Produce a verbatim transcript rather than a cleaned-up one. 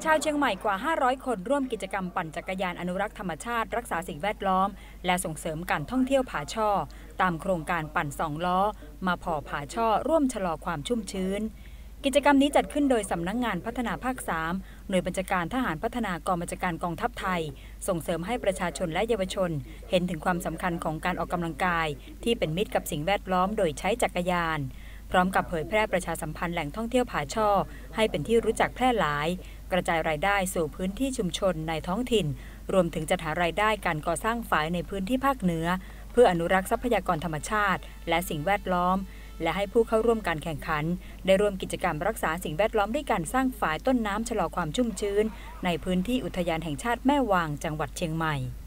ชาวเชียงใหม่กว่า ห้าร้อย คนร่วมกิจกรรมปั่นจักรยานอนุรักษ์ธรรมชาติรักษาสิ่งแวดล้อมและส่งเสริมการท่องเที่ยวผาช่อตามโครงการปั่นสองล้อมาผ่อผาช่อร่วมชะลอความชุ่มชื้นกิจกรรมนี้จัดขึ้นโดยสำนักงงานพัฒนาภาค สาม หน่วยบัญชาการทหารพัฒนากองบัญชาการกองทัพไทยส่งเสริมให้ประชาชนและเยาวชนเห็นถึงความสำคัญของการออกกำลังกายที่เป็นมิตรกับสิ่งแวดล้อมโดยใช้จักรยานพร้อมกับเผยแพร่ประชาสัมพันธ์แหล่งท่องเที่ยวผาช่อให้เป็นที่รู้จักแพร่หลายกระจายรายได้สู่พื้นที่ชุมชนในท้องถิ่นรวมถึงจัดหารายได้การก่อสร้างฝายในพื้นที่ภาคเหนือเพื่ออนุรักษ์ทรัพยากรธรรมชาติและสิ่งแวดล้อมและให้ผู้เข้าร่วมการแข่งขันได้ร่วมกิจกรรมรักษาสิ่งแวดล้อมด้วยการสร้างฝายต้นน้ำชะลอความชุ่มชื้นในพื้นที่อุทยานแห่งชาติแม่วางจังหวัดเชียงใหม่